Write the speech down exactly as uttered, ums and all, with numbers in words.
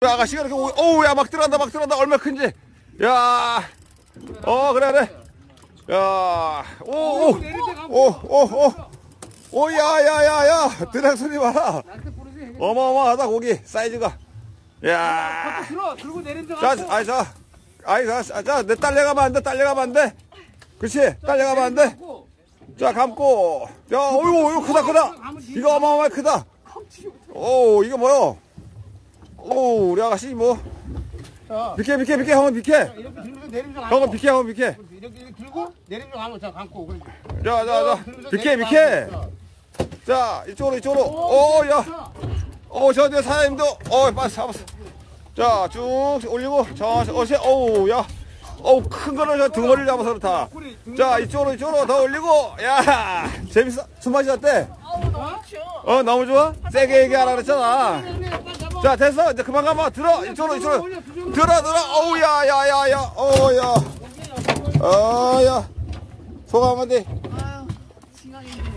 아가씨가 이렇게, 어우, 야, 막 들어간다, 막 들어간다. 얼마나 큰지. 야, 어, 그래, 그래. 야, 오, 오, 오, 오, 오, 오, 야, 야, 야, 야. 드랙 소리 봐라. 어마어마하다, 고기. 사이즈가. 야. 들어, 들고 내린 적 자, 아이, 자. 아이, 자, 자, 내 딸려가면 안 돼, 딸려가면 안 돼. 그렇지, 딸려가면 안 돼. 자, 감고. 야, 어이구, 이거 크다, 크다. 이거 어마어마하게 크다. 오, 이거 뭐요? 오, 우리 아가씨 뭐. 비켜, 비켜, 비켜, 형은 비켜. 이렇게 들면서 내린 적 형은 비켜, 형은 비켜. 이렇게, 이렇게 들고 내린 적 하고 자 감고. 자, 자, 자. 비켜, 비켜. 자, 이쪽으로, 이쪽으로. 오, 야. 오, 저, 저 사장님도. 어, 빨리 잡았어. 자, 쭉 올리고. 저, 어시, 어우, 야. 어우, 큰 거는 저 등어리를 잡아서 그렇다. 자, 이쪽으로, 이쪽으로 더 올리고. 야, 재밌어. 숨맛이 어때? 어, 너무 좋아? 세게 얘기하라 그랬잖아. 자, 됐어. 이제 그만 가봐. 들어. 이쪽으로, 이쪽으로. 들어, 들어. 어우, 야, 야, 야, 야. 어우, 야. 어, 야. 소감 한마디. 아유, 시간이